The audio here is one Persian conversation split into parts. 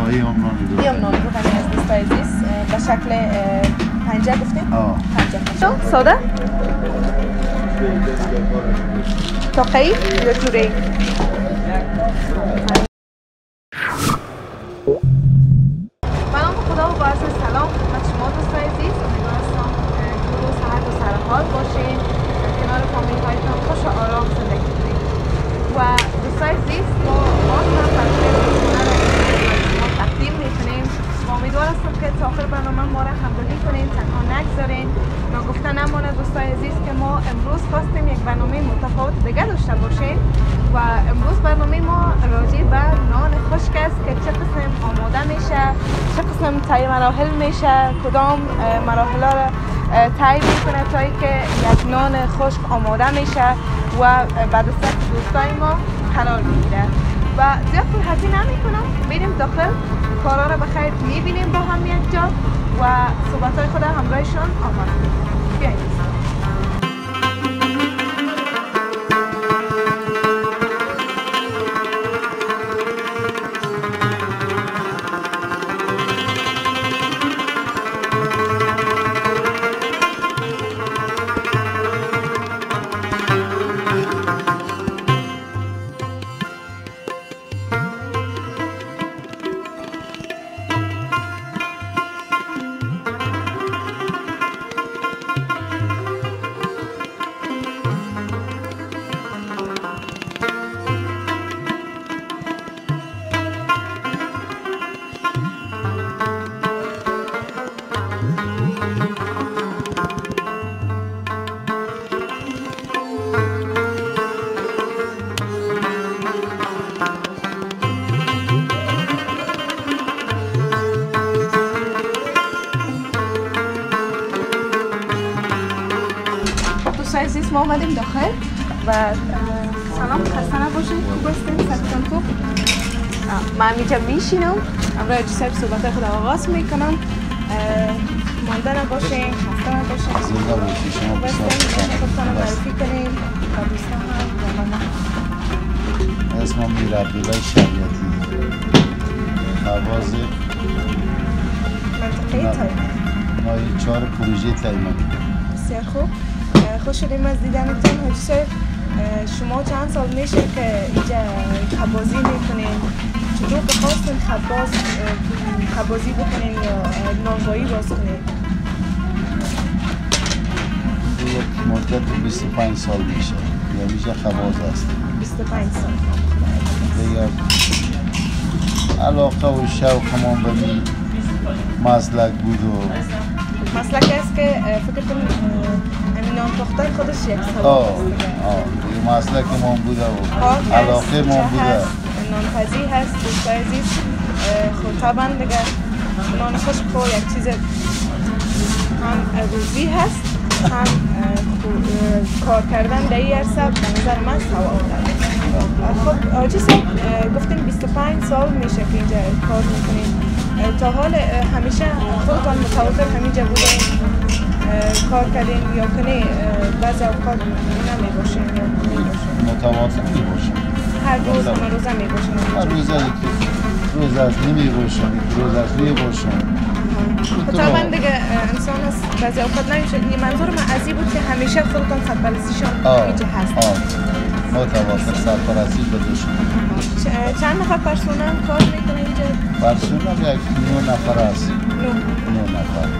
این هم نان روغنی از دوستای عزیز به شکل پنجه گفتیم؟ پنجه ساده؟ تاقه‌ای یا جوره‌ای؟ سلام خدا و با عرض سلام خدمت شما دوستای عزیز. امیدوارم که روز صحت و سرحال باشین، کنار فامیل هایتان خوش و آرام زندگی کنید. و دوستای عزیز ما هم تقدیم میکنیم و امیدوار هستم که تا آخر برنامه ما را همراهی کنین، تنها نگذارین. نگفته نمانه دوستای عزیز که ما امروز خواستیم یک برنامه متفاوت دیگه داشته باشیم و امروز برنامه ما راجع به نان خشک است که چه قسم آماده میشه، چه قسم طی مراحل میشه، کدام مراحل را طی میکنه تا که یک نان خشک آماده میشه و بعد از دوستای ما قرار میگیره. و زیاد پرحرفی نمیکنم، بریم داخل کارا را بخیر میبینیم با هم یک جا و صحبت‌های خود همراهشان آغاز کنیم. بیایید. ما آمدیم داخل و سلام، خسته نباشید، خوب هستین؟ سرتون خوب؟ من اینجا میشینم، امروز صاحب صحبت خود آغاز میکنم. مانده نباشین، خسته نباشین، زنده باشید. شما بسیار خودتان معرفی کنین و دوستان هم. اسمم میرعبدالله شریعتی، خواز منطقه تایمه. ما 4 پروژه تایمه. بسیار خوب، خوش شدیم از دیدنتون. حاجی صاحب شما چند سال میشه که اینجا خبازی میکنین؟ چطور که خواستین خبازی بکنین یا نانوایی باز کنین؟ یک مدت 25 سال میشه یا میشه خباز هست. 25 سال دیگه علاقه و شوقمان به می مسلک بود و مسلک است که فکر کنم نان پختن خودش یک سوال است دیگه مسلک ما بوده و علاقه ما بوده. نانپزی هست دوستای عزیز. خب طبعا دیگه نان خشک یک چیز هم روزی هست، هم کار کردن در این عرصه به نظر من ثواب داره. خب حاجی صاحب گفتیم 25 سال میشه که اینجا کار میکنیم. تا حال همیشه خودتان متواتر همینجا بودین کار کردین یا کنی بعضی اوقات نمی باشین یا می باشین؟ متواتر می باشین. هر روز همه روزه می باشین؟ هر روزه روز از نمی باشین، روز از می باشین. طبعا دیگه انسان هست بعضی اوقات نمیشه. منظور من از این بود که همیشه خودتان سرپرستیشان اینجا هست. متواتر سرپرستی بدوشن. چند نفر پرسونل کار میکنه اینجا؟ پرسونل یک 9 نفر هست. 9 نفر.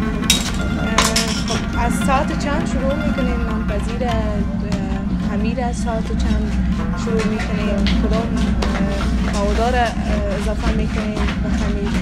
خب از ساعت چند شروع میکنین نانپزی را؟ خمیر از ساعت چند شروع میکنین؟ کدام مواد را اضافه میکنین به خمیر؟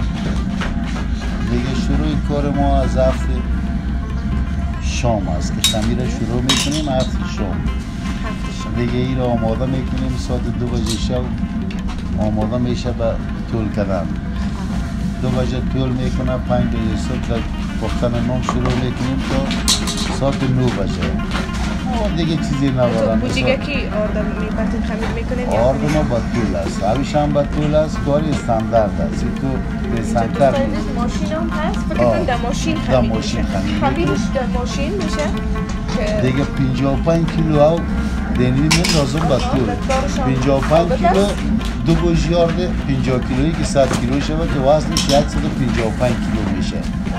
دیگه شروع کار ما از هفت شام است که خمیر شروع میکنیم 7 شام. دیگه این را آماده میکنیم ساعت 2 بجه شب آماده میشه به طول کردن. 2 بجه طول میکنه، 5 بجه صبح پختن نان شروع میکنیم تا ساعت 9 بجه. دیگه چیزی ندارم. بوجیگه کی آرده میبرتین خمیر میکنین؟ آرده ما با طول است، همیشه هم با طول است، کاری استاندارد است. تو بسنتر نیست. ماشین هم هست؟ فکر کنم در ماشین خمیر میشه. خمیرش در ماشین میشه؟ دیگه 55 کیلو او دنیمی من لازم با طول 55 کیلو دو گوشیارد 50 کیلویی که 100 کیلو شود که وزنش 155 کیلو میشه.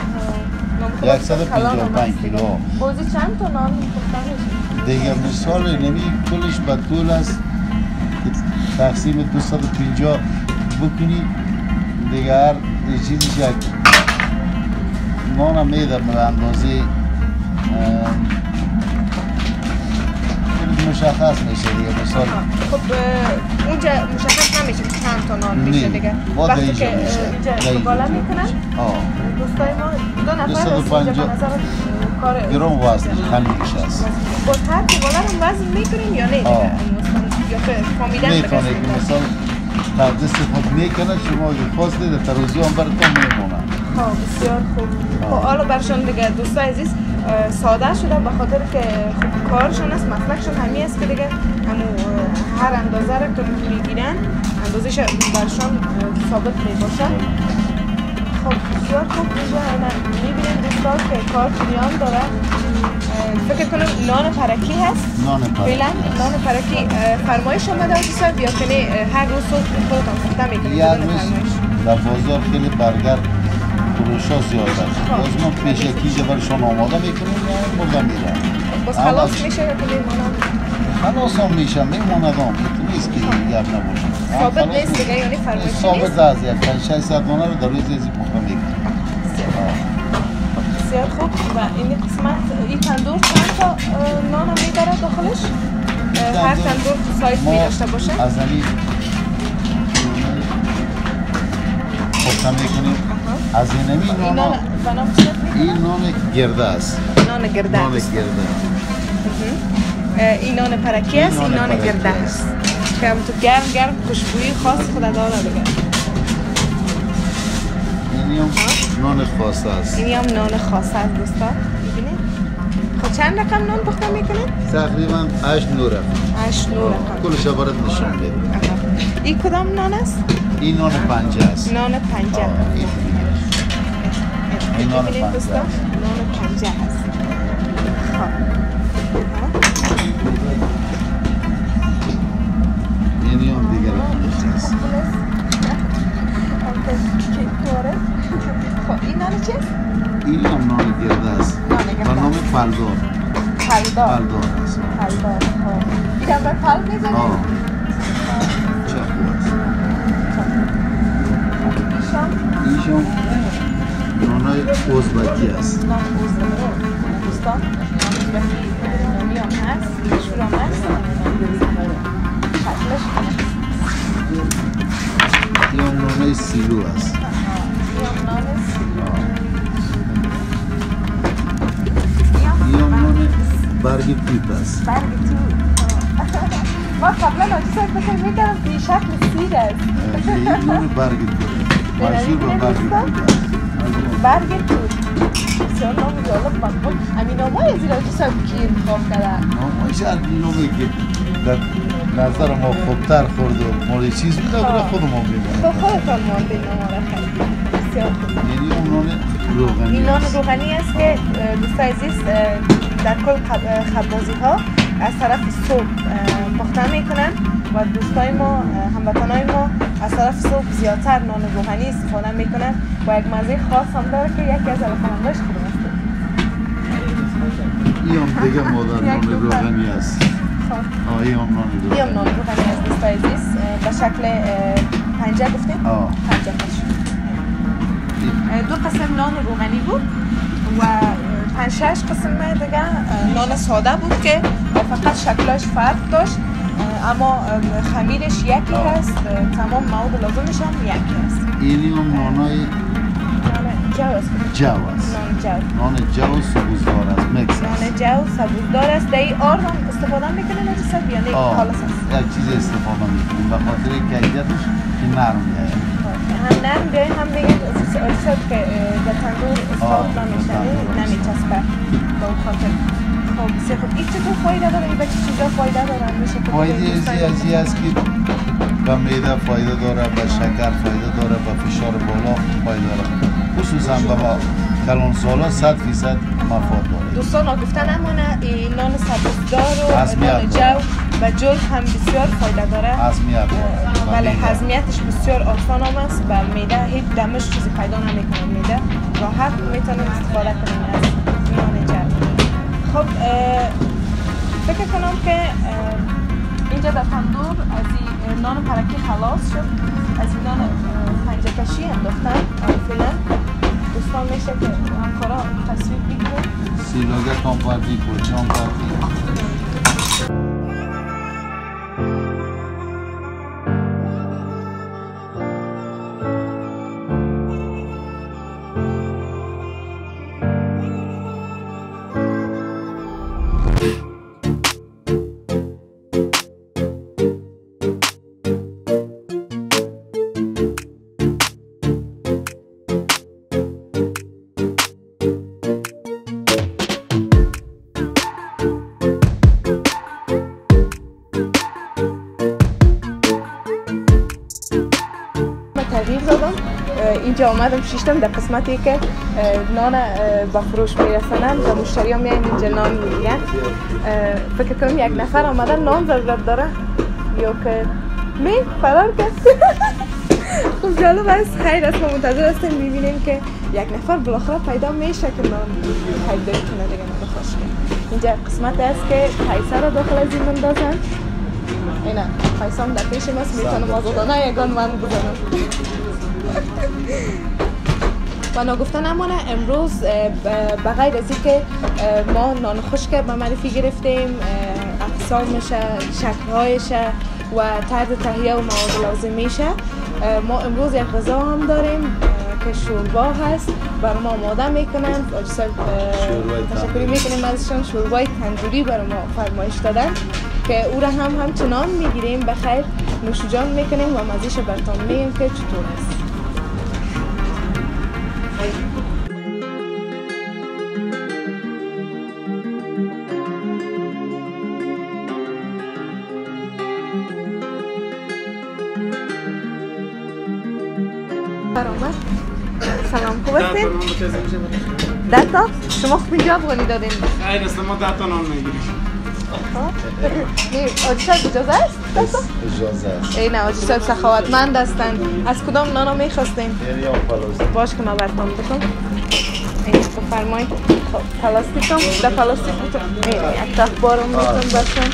155 کیلو. بازی چند تا نان می‌خوردن؟ دیگه مثال نمی کلش به طول است تقسیم 250 بکنی دیگه هر چیزش یک نان هم میده به اندازه مشخص میشه دیگه مثال خب اونجا مشخص نمیشه چند تا نان میشه دیگه وقتی که اینجا بالا میکنن دوستای ما دو نفر اینجا به نظر کار گرام وزن همیشه است باز هر که بالا هم وزن میکنیم یا نه دیگه یا فهمیدن میتونه که مثال در دست خود میکنه شما اگه خواستید در ترازی هم براتون میمونه بسیار خوب خب حالا برشان دیگه دوستای عزیز ساده شده به خاطر که خب کارشون است مسلکشون همین است که دیگه همون هر اندازه رو که میگیرن اندازش برشان ثابت میباشه خب بسیار خوب اینجا میبینیم دوستان که کار جریان داره فکر کنم نان پرکی هست فعلا نان پرکی فرمایش آمده دوستان یا که هر روز صبح خودتان پخته میکنید یه روز در بازار خیلی برگر فروشا زیاد است باز ما پیش یکی برشان آماده میکنیم یا مدام میرن باز خلاص میشه که میمونم خلاص هم میشه میموندم نیست که گپ نباشه ثابت نیست دیگه یعنی فرمایشی نیست ثابت است یک 600 دانه رو در روز ازی پخته میکنیم بسیار خوب و این قسمت این تندور چند تا نان هم میداره داخلش؟ هر تندور سایز میداشته باشه؟ از همین پخته میکنیم از این نان این نان گرده است نان گرده این نان پرکی است این نان گرده است که هم تو گرم خوشبویی خاص خدا داره دیگه اینی هم نان خاص است اینی هم نان خاص است دوستا میبینید خب چند رقم نان پخته میکنید؟ تقریبا 8 رقم 8 رقم کلش برات نشون میدم این کدام نان است؟ این نان پنجه است نان پنجه این نان پنجه است نان پنجه است اینی هم دیگر رقمش است خب این نان چیست؟ این هم نان گرده است و نام پلدار است این هم بر پل میزنه؟ چه خوب است ایشان نانای ازبکی است نان ازبکی دوستان نان ازبکی نانی هم هست شور هم هست شکلش این هم نانای سیلو است این هم نان برگ توت است برگ توت ما قبلا آجیز فکر میکردم که این شکل سیر است این نان برگ توت مشهور به برگ توت است برگ توت بسیار نام جالب مقبول همین نامای از این آجیز هم کی انتخاب کردن نامایش هر نامی که در نظر ما خوبتر خورد و مال چیز بوده برای خود ما بیمونه تو خودتان مانده نام را خیلی بسیار خوب یعنی اون نان روغنی این نان روغنی است که دوستای عزیز در کل خبازی ها از طرف صبح پخته میکنن و دوستای ما هموطنای ما از طرف صبح زیادتر نان روغنی استفاده میکنن و یک مزه خاص هم داره که یکی از علاقه‌منداش خودم است این هم دیگه مادر نان روغنی است این هم نان روغنی است دوستای عزیز به شکل پنجه گفتیم؟ پنجه باشه دو قسم نان روغنی بود و 5-6 قسم دیگه نان ساده بود که فقط شکلش فرق داشت اما خمیرش یکی هست تمام مواد لازمش هم یکی هست اینی هم نانای جو است نان جو سبوزدار است مکس است نان جو سبوزدار است در این آرد هم استفاده میکنین اجساد یا نه خالص است یک چیز استفاده میکنیم به خاطر کیفیتش که نرم بیاید هم نرم بیاید هم دیگه اجساد که در تندور استفاده نمیشه نمیچسبه به اون خاطر خب بسیار خوب این چطور فایده داره این بچه چیزا فایده داره فایده ازی است که به معده فایده داره به شکر فایده داره به فشار بالا فایده داره خصوصا به کلانسالا 100% مفاد داره دوستان گفتن همونه این نان سبزدار و نان جو و جلد هم بسیار فایده داره. هضمیت بله هضمیتش بسیار آسان است و میده هیچ دمش چیزی پیدا نمیکنه. میده راحت میتونیم استفاده کنیم از نان جلد. خب فکر کنم که اینجا در تندور از این نان پرکی خلاص شد. از این نان پنجه کشی انداختن فعلا. دوستان میشه که همکارا تصویر بگیرن. سیلوگه کامپاردی کلچان کردی. اینجا آمدم شیشتم در قسمتی که نان با فروش میرسنن و مشتری ها میاین اینجا نان میگیرن. فکر کنم یک نفر آمدن نان ضرورت داره یا که فرار کرد. خب جالب است. خیر است. ما منتظر هستیم میبینیم که یک نفر بالاخره پیدا میشه که نان پیدا کنه دیگه نان خشک. اینجا قسمت است که قیصر را داخل از این مندازن. اینا قیصر در پیش ماست. میتونم آزادانه یگان من بزنم. و نگفته نمانه امروز بغیر از اینکه ما نان خشک به معرفی گرفتیم، اقسامش، شکل‌هایش و طرز تهیه و مواد لازمیش، ما امروز یک غذا هم داریم که شوربا هست برای ما آماده میکنن. تشکر میکنیم ازشان. شوربای تندوری برای ما فرمایش دادن که او را هم همچنان میگیریم بخیر نوشجان میکنیم و مزیش براتون میگیم که چطور است. سلام خوب هستین؟ 10 تا؟ شما خب اینجا افغانی دادین؟ خیر است ما 10 تا نان میگیریم. آجی صاحب اجازه است؟ اجازه است. ای نه آجی صاحب سخاوتمند هستن. از کدام نانا میخواستین؟ یا پلاستیک. باش که ما براتون بکنم. این بفرمایید. پلاستیک هم در پلاستیک بتون. این یک تخت بارم میتون براتون.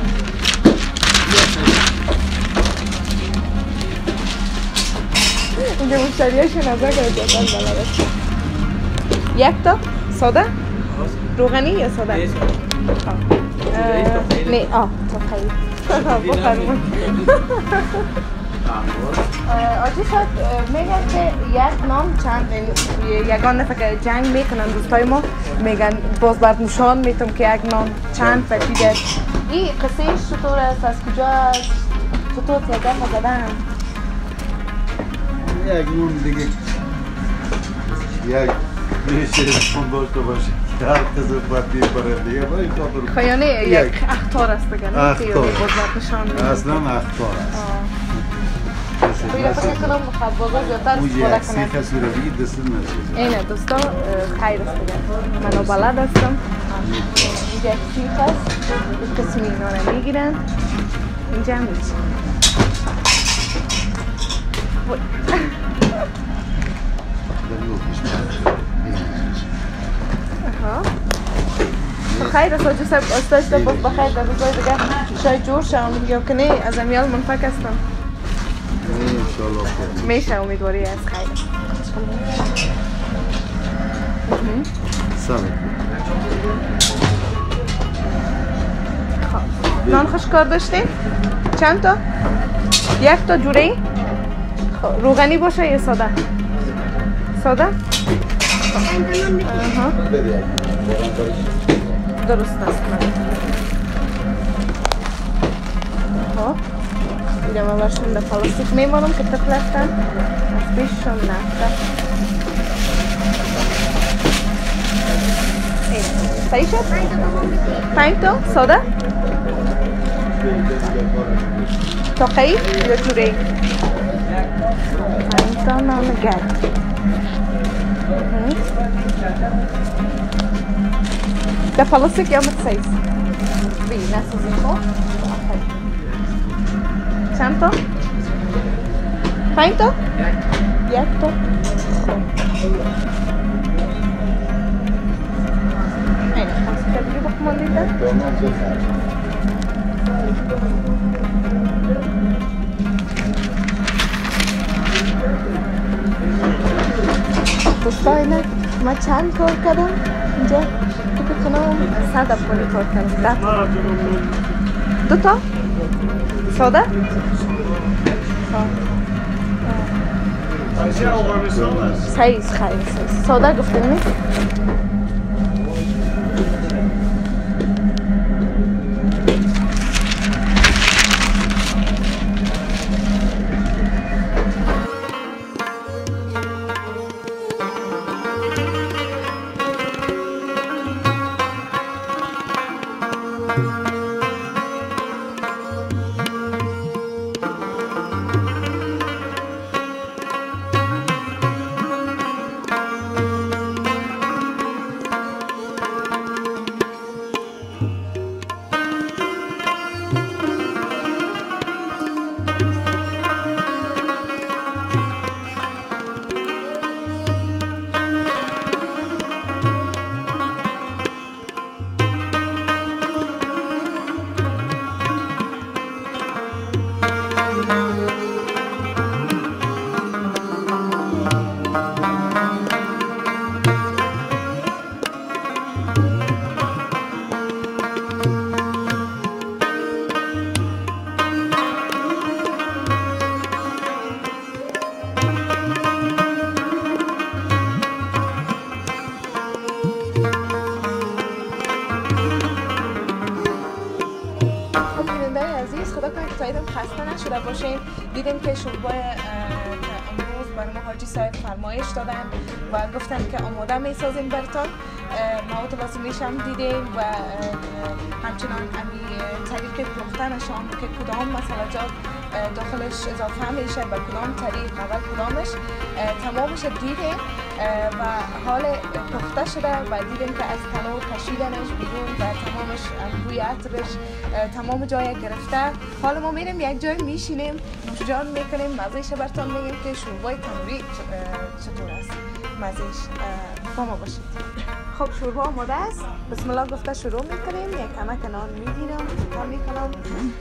اینجا مشتریاشون از اگر جاتن بلده. یک تا ساده؟ روغنی یا ساده؟ نه تا خیلی بفرمون. آجی شاید میگن که یک نام چند یگان نفر که جنگ میکنن دوستای ما میگن باز برد نشان میتونم که یک نام چند پشیده. این قصهش چطور است؟ از کجا است؟ چطور تیگه زدن؟ یک نون دیگه یک میشه خون داشته باشه هر کسی باید برای دیگه باید خاطر خیانه یک اختار است دیگه نه؟ اختار اصلا اختار است. باید فکر کنم خبازا زیادتر استفاده کنن. یک کسی رو بگید دست نشید. اینه دوستا خیر است دیگه. منو بلد هستم. اینجا سیخ است. یک قسمی اینا رو میگیرن. اینجا هم میشه. خیر است آجی صاحب آسته باز بخیر در روزای دیگه شاید جور شم یا که نه از امیال منفق هستم. میشه امیدواری از خیر. سلام. نان خشکار داشتین؟ چند تا؟ یک تا جوره؟ روغنی باشه یا ساده؟ ساده؟ درست است. اینجا من برشون در پلاستیک میمانم که طفل هستن از پیششون نفته. صحیح شد؟ 5 تا ساده؟ تاقه‌ای یا جوره‌ای؟ 5 تا نان گرد. در پلاستیک یا متسایز؟ بی نسازی خب؟ چند تا؟ 5 تا؟ 1 تا. اینه خواست که دیگه بخمان دیده؟ دوستا اینه ما چند کار کردم اینجا فکر کنم 100 افغانی کار کردم. 2 تا؟ ساده؟ سایز خیلی ساده گفتیم نیست؟ خسته نشده باشین. دیدیم که شوربای امروز برای ما حاجی صاحب فرمایش دادن و گفتن که آماده میسازیم براتون. مواد لازمیش هم دیدیم و همچنان طریق پختنشان که کدام مسالجات داخلش اضافه میشه و کدام طریق اول کدامش تمامش دیدیم و حال پخته شده و دیدیم که از تنور کشیدنش بیرون و تمامش روی عطرش تمام جای گرفته. حالا ما میریم یک جای میشینیم نوشجان میکنیم مزهش براتون میگیم که شوربای تنوری چطور است مزهش با ما باشید. خب شوربا آماده است. بسم الله گفته شروع میکنیم. یک کمک نان میگیرم تکا میکنم.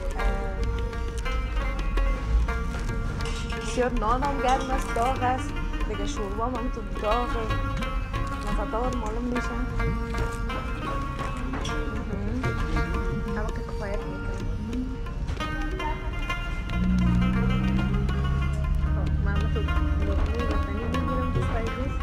بسیار نانم گرم است داغ است دیگه. شوربا هم تو داغ مزدار معلوم میشه. اما که کفایت میکنم. خب من تو لقمه وطنی میگیرم دوستای دوست.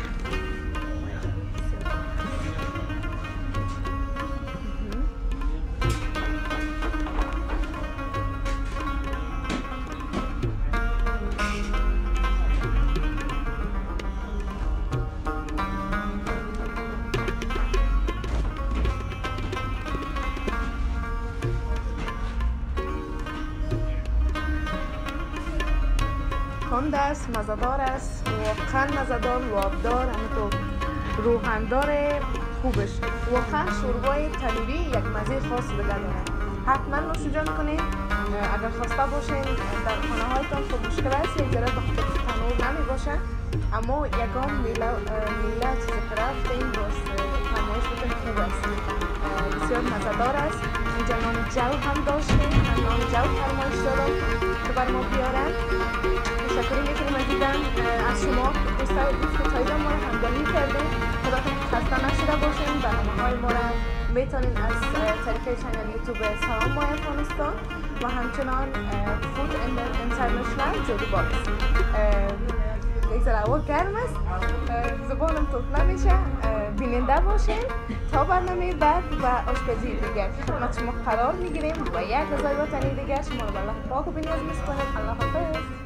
تند است، مزه‌دار است، واقعا مزه‌دار، لعابدار، همینطور روغندار خوبش. واقعا شوربای تنوری یک مزه خاص دیگه داره. حتما نوشجان کنید. اگر خواسته باشین در خانه هایتان خب مشکل است یک ذره به خاطر تنور نمی باشه، اما یگان میله چیز رفتیم باز فرمایش بکنید خوب است. بسیار مزه‌دار است. اینجا نان جو هم داشتیم، نان جو فرمایش دادم که بر ما بیارن. تشکر میکنیم از شما دوستای دوست که تایید ما رو همدلی کردیم. خداتون خسته نشده باشین. برنامه‌های ما رو میتونین از طریق چنل یوتیوب سلام مای افغانستان و همچنان فود اینترنشنال جودی باکس. یک ذره هوا گرم است، زبانم توف نمیشه. بیننده باشین تا برنامه بعد و آشپزی دیگر خدمت شما قرار میگیریم و یک غذای وطنی دیگر شما رو به الله پاک و بینیاز میسپاریم. الله حافظ.